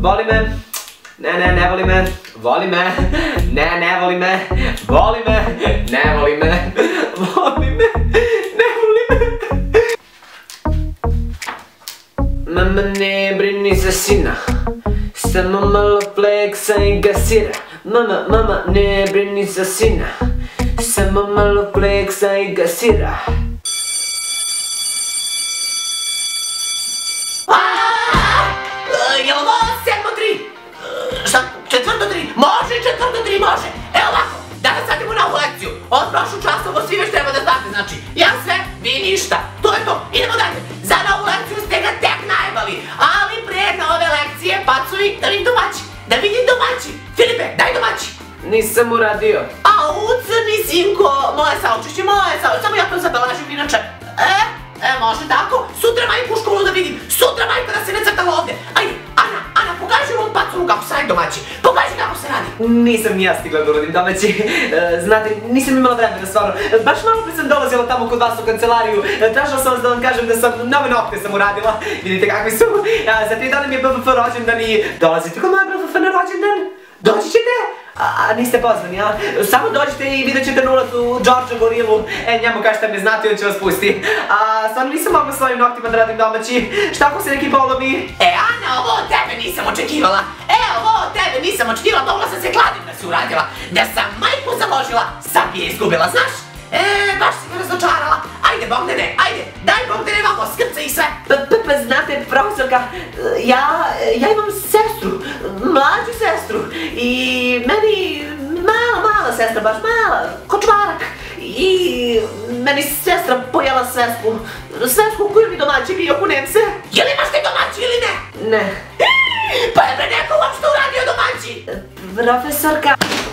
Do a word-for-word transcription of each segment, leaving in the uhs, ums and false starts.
voli me. Ne, ne, ne voli me. Voli me. Ne, ne voli me. Voli me. Ne voli me. Voli me. Ne voli me. Mama, ne brini za sina. Samo malo fleksa i gasira. Mama, mama, ne brini za sina. Samo malo fleksa i gasira. Jel' ovo sedmo tri? Šta? Četvrto tri? Može, četvrto tri, može! Evo ovako, danas sad idemo na ovu lekciju. Od prošlu času ovo svi već treba da znate, znači ja sve, vi ništa. To je to, idemo dalje. Za novu lekciju ste ga tek najbali. Ali pre nove lekcije pacuj da vidim domaći. Da vidim domaći. Filipe, daj domaći. Nisam uradio. Au, crni sinko, moje saučešće, moje saučešće. Samo ja to zabelažim inače. E, e, može tako. Sutra majku u školu da vidim. Sutra majka da se ne crtala ovdje. Ajde, Ana, Ana, pokaži ovom pacu kako se radi domaći. Pokaži kako se radi. Nisam ni ja stigla da uradim domaći. Znate, nisam imala vremena stvarno. Baš malo pre sam dolazila tamo kod vas u kancelariju. Tražila sam vas da vam kažem da sam nove nokte sam uradila. Vidite kakvi su. Za tri dana mi je B F F rođendan i dolazite kod moja B F F na rođendan. Doći ćete? A niste pozvani, a? Samo dođite i vidjet ćete na ulazu Đorđa Gorilu. E, njemu kažete me znate i on će vas pusti. A stvarno nisam mogla s ovim noktima da radim domaći. Šta ako se neki polomi? E, Ana, ovo od tebe nisam očekivala. E, ovo od tebe nisam očekivala. Mogla sam se kladim da si uradila. Da sam majku založila, sad bi je izgubila, znaš? E, baš si me razočarala. Ajde, Bogdane, ajde, daj Bogdane ovako, skrce i sve. Pa znate, profesorka, ja imam sestru, mlađu sestru i meni mala, mala sestra, baš mala, kočvarak. I meni sestra pojela svesku, svesku koju mi domaći bio kunem se. Je li imaš ti domaći ili ne? Ne. Pa je bre neko uopšte uradio domaći? Profesorka.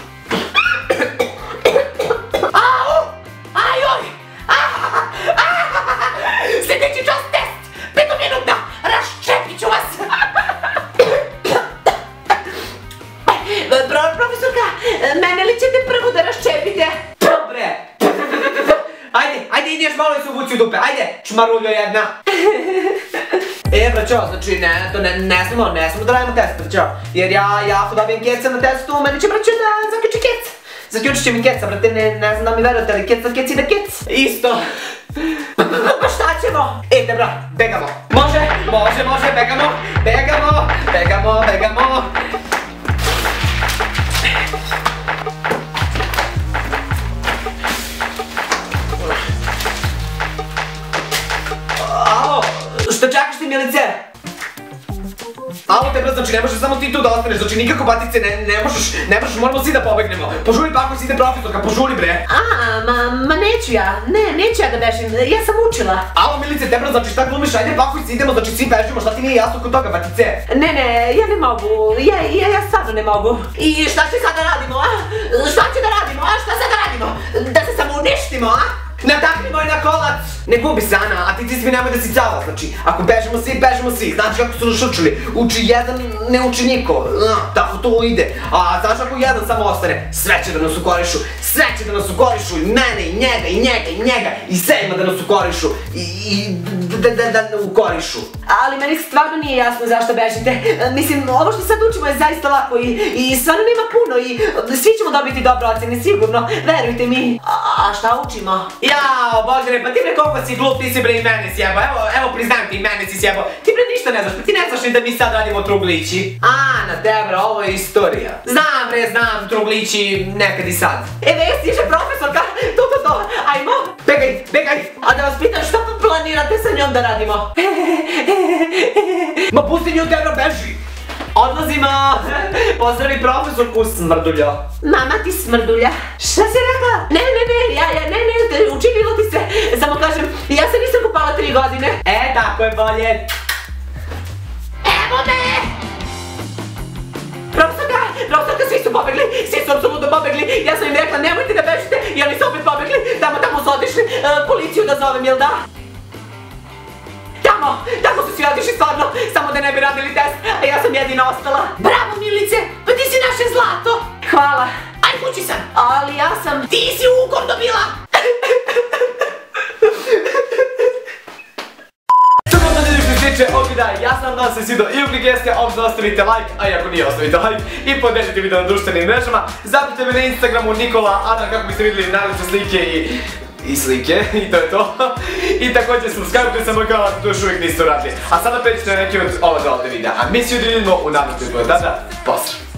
Sljedeći čas test, petominutna, raščepit ću vas. Profesorka, mene li ćete prvo da raščepite? Dobre. Ajde, ajde idi još malo i se uvuci u dupe, ajde, čmaruljo jedna. E, braćo, znači ne, to ne, ne smemo, ne smemo da radimo test, braćo. Jer ja, ja ako dobijem keca na testu, meni će braćo da zaključi kec. Zaključit će mi keca, brate, ne, ne znam da mi verujete, ali kec, kec i da kec. Isto. Pa šta ćemo? E, dobra, begamo. Može, može, može, begamo, begamo, begamo, begamo. Alo, šta čekaš ti, Milice? Alo, tebra, znači ne možeš samo ti tu da ostaneš, znači nikako batice, ne možeš, ne možeš, moramo svi da pobegnemo. Požuri pa ako si ide profesorka, požuri bre. A, ma neću ja, ne, neću ja da bežim, ja sam učila. Alo, Milice, tebra, znači šta glumiš, ajde pa ako si idemo, znači svi bežimo, šta ti nije jasno kod toga, batice? Ne, ne, ja ne mogu, ja, ja stvarno ne mogu. I šta će sad da radimo, a? Šta će da radimo, a? Šta sad da radimo? Da se samo uništimo, a? Nataknimo je na kolac! Ne gubi se, Ana, a ti ti svi nemoj da si cala, znači, ako bežimo svi, bežimo svi, znači kako su nas učili, uči jedan, ne uči niko, tako to ide, a znači ako jedan samo ostane, sve će da nas ukorišu, sve će da nas ukorišu, i mene, i njega, i njega, i njega, i sve ima da nas ukorišu, i da, da, da ukorišu. Ali meni stvarno nije jasno zašto bežite, mislim, ovo što sad učimo je zaista lako i stvarno nema puno i svi ćemo dobiti dobre ocene, sigurno, verujte mi. A šta učimo? Jao, Božane, pa ti bre koliko si glup, ti si bre i mene sjebo, evo, evo priznajem ti i mene si sjebo. Ti bre ništa ne znaš, pa ti ne znaš ni da mi sad radimo truglići. Ana, tebra, ovo je istorija. Znam bre, znam, truglići nekad i sad. E, već stiže profesorka, to, to, to, ajmo. Begaj, begaj. A da vas pitam šta planirate sa njom da radimo? Ma pusti nju, tebra, beži. Odlazimo! Pozdravi profesorku Smrduljo. Mama ti Smrdulja. Šta si rekla? Ne, ne, ne, ja, ja, ne, ne, učinilo ti se. Samo kažem, ja se nisam kupala tri godine. E, tako je bolje. Evo me! Profesorka, profesorka, svi su pobegli, svi su apsolutno pobegli. Ja sam im rekla, nemojte da bežite i oni su opet pobegli. Tamo, tamo su otišli, policiju da zovem, jel da? Tamo, tamo su svi otišli stvarno, samo da ne bi radili test, a ja sam jedina ostala. Bravo, Milice, pa ti si naše zlato. Hvala. Aj, kući sam. Ali ja sam... Ti si ukor dobila. Samo da vidiš što se tiče, ovdje da, ja sam se nadam da se svidio i ukoliko jeste, obzirom ostavite like, a i ako nije ostavite like i podijelite video na društvenim mrežama. Zapratite me na Instagramu Nikola Adam kako biste vidjeli najlepše slike i... i slike, i to je to. I također subscribe-te sa moj kanal ako to još uvijek niste uradili. A sada pređite na neki od ova dva ovdje videa. A mi se vidimo u narednom videu. Tada, pozdrav!